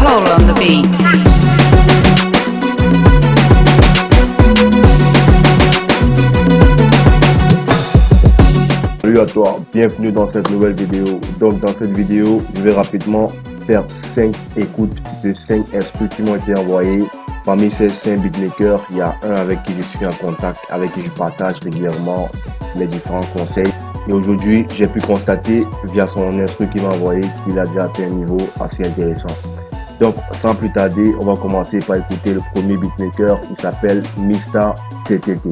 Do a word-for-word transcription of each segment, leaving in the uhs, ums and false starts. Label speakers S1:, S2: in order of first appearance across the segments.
S1: Cole on the beat.
S2: Salut à toi, bienvenue dans cette nouvelle vidéo. Donc dans cette vidéo, je vais rapidement faire cinq écoutes de cinq instruments qui m'ont été envoyés. Parmi ces cinq beatmakers, il y a un avec qui je suis en contact, avec qui je partage régulièrement les différents conseils. Et aujourd'hui, j'ai pu constater via son instru qu'il m'a envoyé qu'il a déjà atteint un niveau assez intéressant. Donc sans plus tarder, on va commencer par écouter le premier beatmaker. Il s'appelle Mista T T T.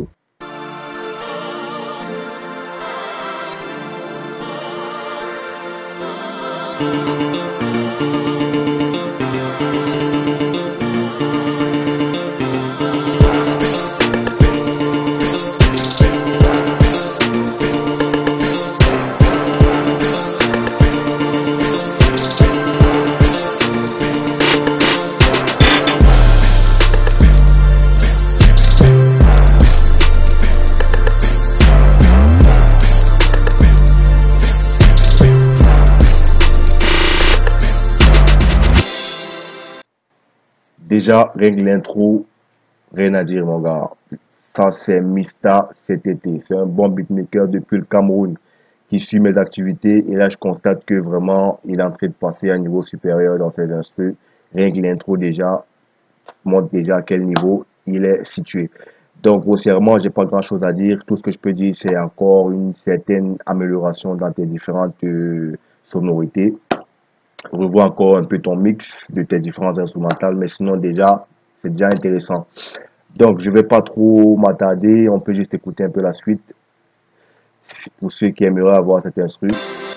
S2: Déjà, rien que l'intro, rien à dire mon gars. Ça c'est Mista T T T. C'est un bon beatmaker depuis le Cameroun qui suit mes activités. Et là, je constate que vraiment, il est en train de passer à un niveau supérieur dans ses instruments. Rien que l'intro déjà montre déjà à quel niveau il est situé. Donc, grossièrement, j'ai pas grand chose à dire. Tout ce que je peux dire, c'est encore une certaine amélioration dans tes différentes euh, sonorités. Revois encore un peu ton mix de tes différents instrumentales, mais sinon déjà, c'est déjà intéressant. Donc, je vais pas trop m'attarder, on peut juste écouter un peu la suite pour ceux qui aimeraient avoir cet instru.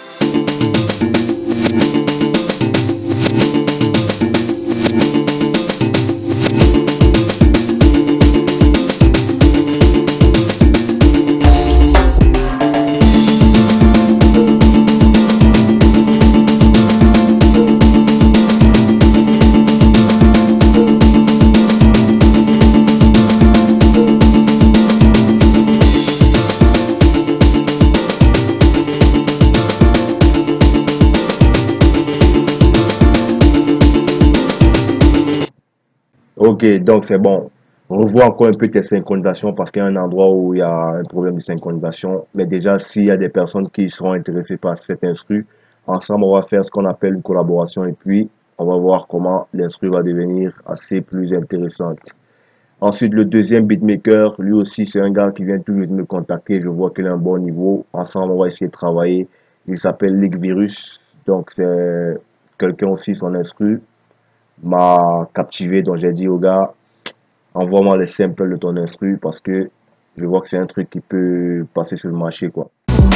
S2: Ok, donc c'est bon. Revois encore un peu tes synchronisations parce qu'il y a un endroit où il y a un problème de synchronisation. Mais déjà, s'il y a des personnes qui seront intéressées par cet instru, ensemble, on va faire ce qu'on appelle une collaboration et puis on va voir comment l'instru va devenir assez plus intéressante. Ensuite, le deuxième beatmaker, lui aussi, c'est un gars qui vient toujours de me contacter. Je vois qu'il a un bon niveau. Ensemble, on va essayer de travailler. Il s'appelle League Virus. Donc, c'est quelqu'un aussi, son instru m'a captivé, donc j'ai dit au gars, envoie-moi les samples de ton instru parce que je vois que c'est un truc qui peut passer sur le marché quoi.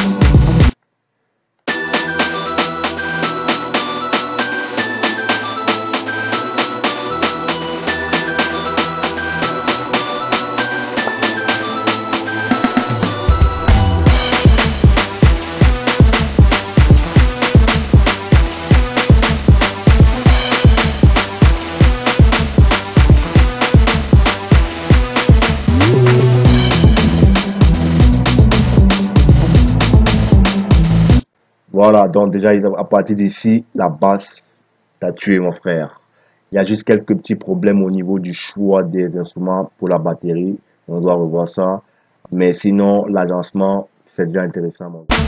S2: Voilà, donc déjà à partir d'ici, la basse t'a tué mon frère. Il y a juste quelques petits problèmes au niveau du choix des instruments pour la batterie. On doit revoir ça. Mais sinon, l'agencement, c'est déjà intéressant mon gars.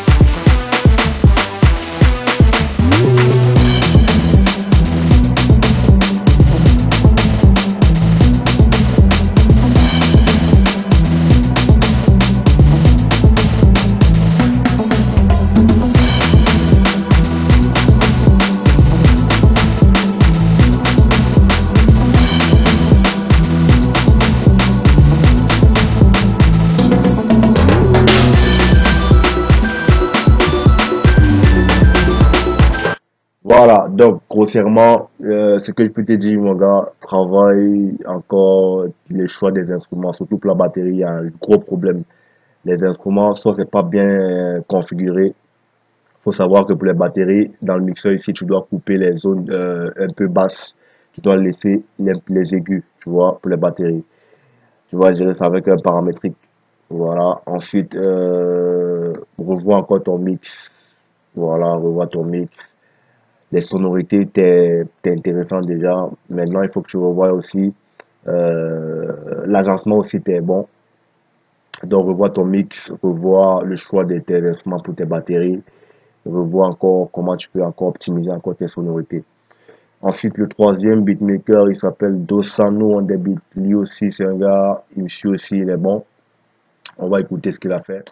S2: Voilà, donc grossièrement, euh, ce que je peux te dire, mon gars, travaille encore les choix des instruments, surtout pour la batterie, il y a un gros problème. Les instruments, soit c'est pas bien euh, configuré. Faut savoir que pour les batteries, dans le mixeur ici, tu dois couper les zones euh, un peu basses. Tu dois laisser les, les aigus, tu vois, pour les batteries. Tu vas gérer ça avec un paramétrique. Voilà. Ensuite, euh, revois encore ton mix. Voilà, revois ton mix. Les sonorités étaient, étaient intéressantes déjà. Maintenant, il faut que tu revoies aussi. Euh, l'agencement aussi était bon. Donc, revois ton mix, revois le choix de tes instruments pour tes batteries, revois encore comment tu peux encore optimiser encore tes sonorités. Ensuite, le troisième beatmaker, il s'appelle Dosano on the beat. Lui aussi, c'est un gars, il me suit aussi, il est bon. On va écouter ce qu'il a fait.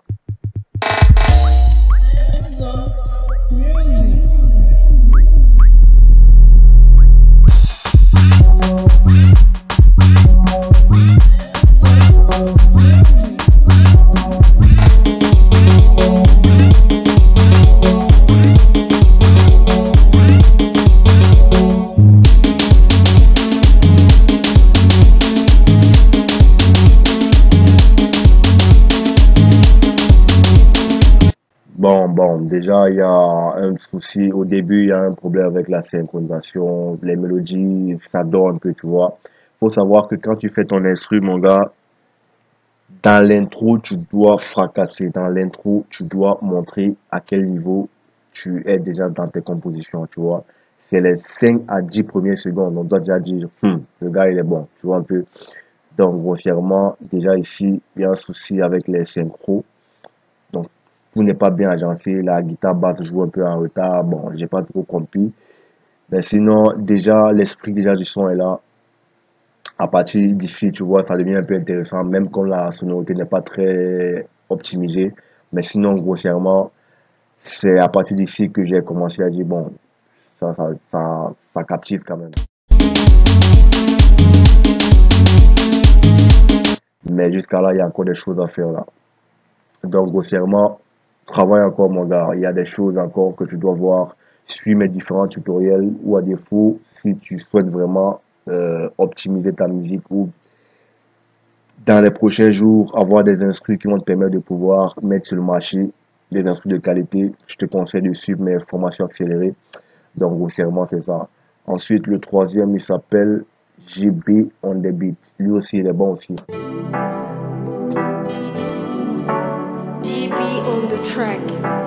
S2: Bon, bon, déjà, il y a un souci. Au début, il y a un problème avec la synchronisation. Les mélodies, ça dort un peu, tu vois. Faut savoir que quand tu fais ton instru, mon gars, dans l'intro, tu dois fracasser. Dans l'intro, tu dois montrer à quel niveau tu es déjà dans tes compositions, tu vois. C'est les cinq à dix premières secondes. On doit déjà dire, Hum, le gars, il est bon, tu vois un peu. Donc, grossièrement, déjà ici, il y a un souci avec les synchros. Donc, tout n'est pas bien agencé. La guitare basse joue un peu en retard. Bon, j'ai pas trop compris. Mais sinon, déjà, l'esprit déjà du son est là. À partir d'ici, tu vois, ça devient un peu intéressant, même quand la sonorité n'est pas très optimisée. Mais sinon, grossièrement, c'est à partir d'ici que j'ai commencé à dire, bon, ça, ça, ça, ça captive quand même. Mais jusqu'à là, il y a encore des choses à faire là. Donc, grossièrement, travaille encore, mon gars. Il y a des choses encore que tu dois voir. Suis mes différents tutoriels ou à défaut, si tu souhaites vraiment euh, optimiser ta musique ou dans les prochains jours avoir des instruments qui vont te permettre de pouvoir mettre sur le marché des instruments de qualité, je te conseille de suivre mes formations accélérées. Donc, grossièrement, c'est ça. Ensuite, le troisième, il s'appelle G B on the beat. Lui aussi, il est bon aussi.
S1: G B on the track.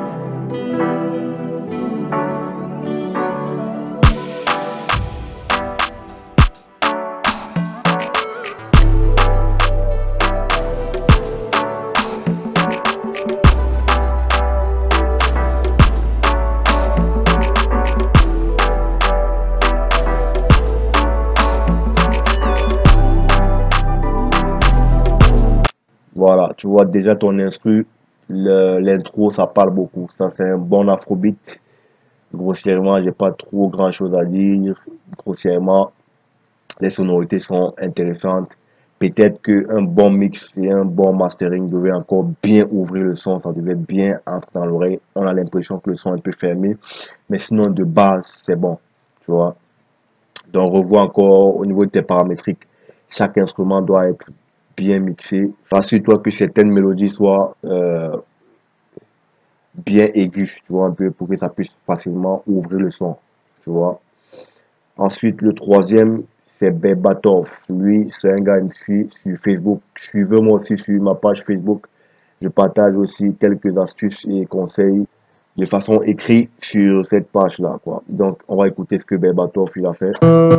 S2: Voilà, tu vois déjà ton instru, l'intro, ça parle beaucoup. Ça, c'est un bon afrobeat. Grossièrement, j'ai pas trop grand chose à dire. Grossièrement, les sonorités sont intéressantes. Peut-être qu'un bon mix et un bon mastering devait encore bien ouvrir le son, ça devait bien entrer dans l'oreille. On a l'impression que le son est un peu fermé, mais sinon de base, c'est bon, tu vois. Donc, revois encore au niveau de tes paramétriques. Chaque instrument doit être bien mixé. Rassure-toi que certaines mélodies soient euh, bien aiguës, tu vois, un peu pour que ça puisse facilement ouvrir le son, tu vois. Ensuite, le troisième, c'est Bebatov. Lui, c'est un gars qui me suit sur Facebook. Suivez-moi aussi sur ma page Facebook. Je partage aussi quelques astuces et conseils de façon écrite sur cette page-là, quoi. Donc, on va écouter ce que Bebatov il a fait.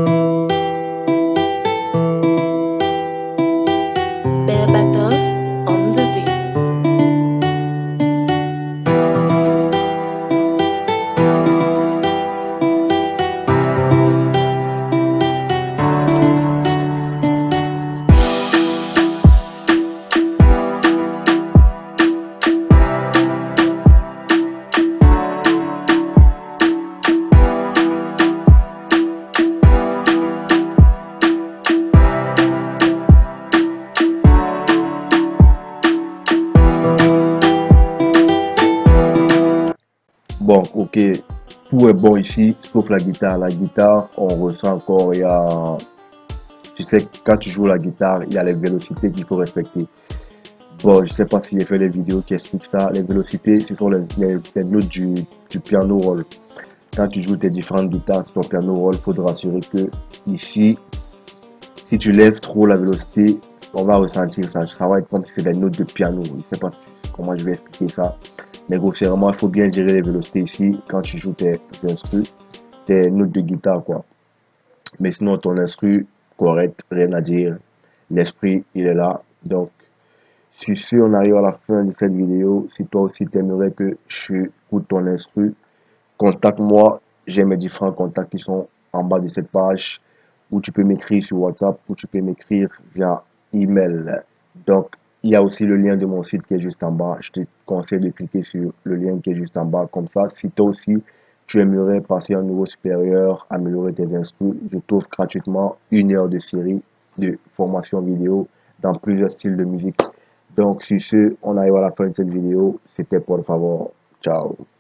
S1: Bebatov on the beat.
S2: Bon, ok, tout est bon ici, sauf la guitare. La guitare, on ressent encore, il y a, tu sais, quand tu joues la guitare, il y a les vélocités qu'il faut respecter. Bon, je sais pas si j'ai fait des vidéos qui expliquent ça. Les vélocités, ce sont les, les, les notes du, du piano roll. Quand tu joues tes différentes guitares sur ton piano roll, il faut te rassurer que ici, si tu lèves trop la vélocité, on va ressentir ça. Ça va être comme si c'est des notes de piano. Je sais pas comment je vais expliquer ça. Mais grossièrement, il faut bien gérer les vélocités ici quand tu joues tes instruments. tes notes de guitare, quoi. Mais sinon, ton instru, correct, rien à dire. L'esprit, il est là. Donc, sur ce, on arrive à la fin de cette vidéo. Si toi aussi, tu aimerais que je écoute ton instru, contacte-moi. J'ai mes différents contacts qui sont en bas de cette page, où tu peux m'écrire sur WhatsApp, ou tu peux m'écrire via email. Donc, il y a aussi le lien de mon site qui est juste en bas. Je te conseille de cliquer sur le lien qui est juste en bas. Comme ça, si toi aussi, tu aimerais passer un niveau supérieur, améliorer tes instruments, je t'offre gratuitement une heure de série de formation vidéo dans plusieurs styles de musique. Donc, sur ce, on arrive à la fin de cette vidéo. C'était pour favor. Ciao.